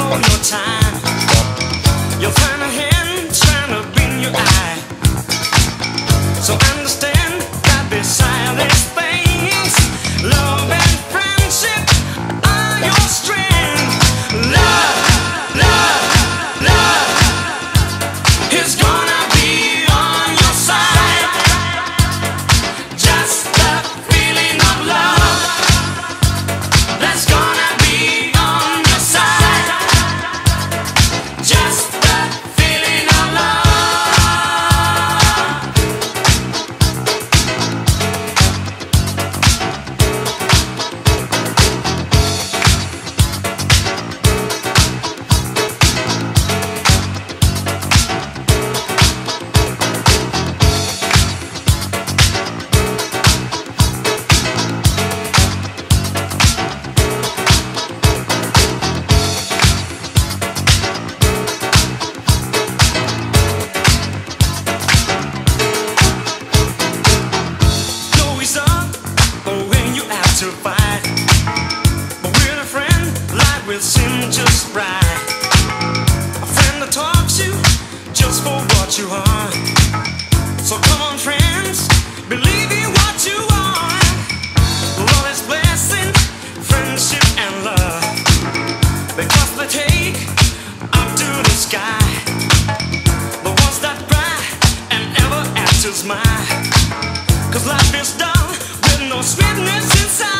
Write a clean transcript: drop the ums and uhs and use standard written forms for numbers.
all your time. You'll find a hand trying to bring you eye. So understand that beside these things, love and friendship are your strength. Love, love, love is gonna be on your side. Just the feeling of love that's gonna be on your side. Just the feeling of love. To fight, but with a friend, life will seem just right. A friend that talks you just for what you are. So come on, friends, believe in what you are. Lord is blessing, friendship and love, because they take up to the sky. The ones that cry and ever after's mine. 'Cause life is dull with no sweetness inside.